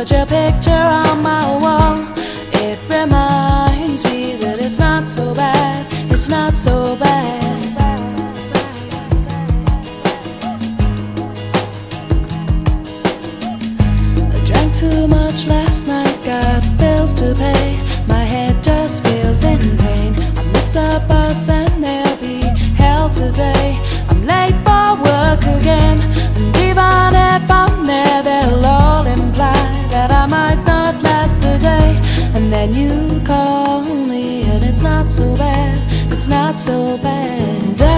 put your picture on my wall. It reminds me that it's not so bad, it's not so bad. I drank too much last night, got bills to pay. My head just feels in pain. I missed the bus and there'll be hell today. I'm late for work again, and even if I'm there, they'll all imply that I might not last the day. And then you call me and it's not so bad, it's not so bad.